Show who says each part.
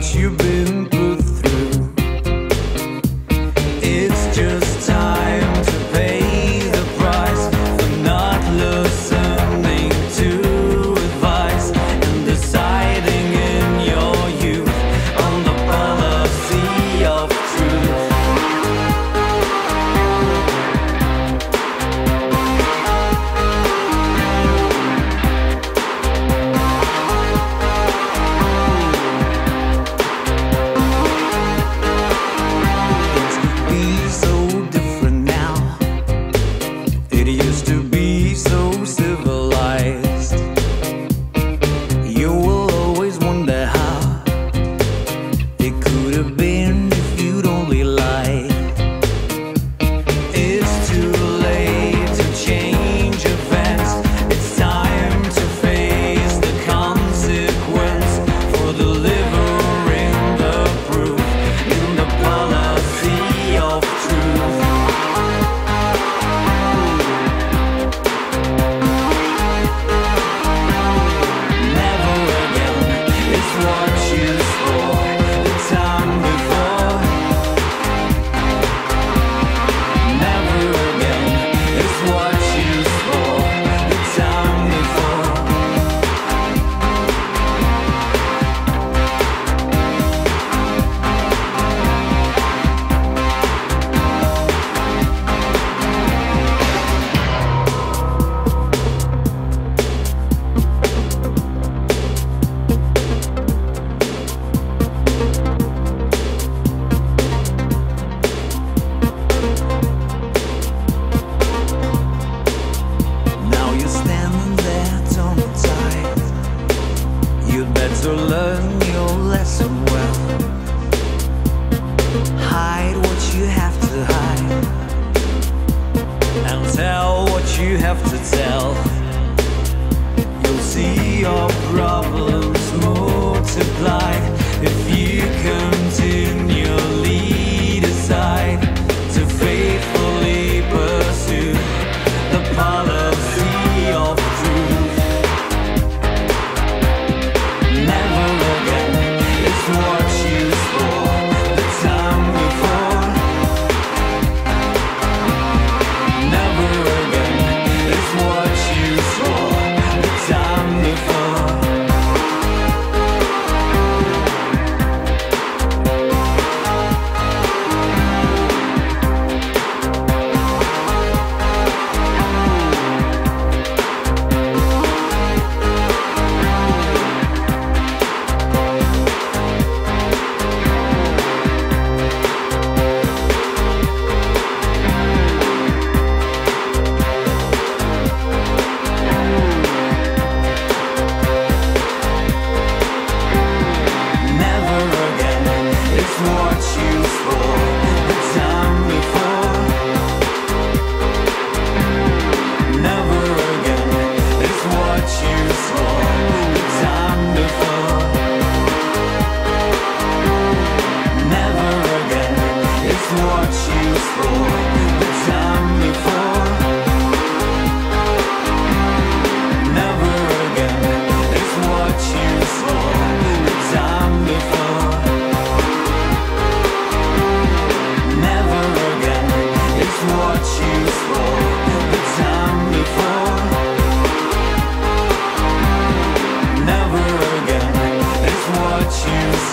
Speaker 1: what you've been put through. It's just time to pay the price for not listening to advice and deciding in your youth on the policy of truth. It used to be so civilized. You will always wonder how it could have been if you'd only lied. It's too late to change events. It's time to face the consequence for delivering the proof in the policy of truth. So learn your lesson well. Hide what you have to hide and tell what you have to tell. You'll see your problems multiply if you continually decide to faithfully pursue the policy of truth. Choose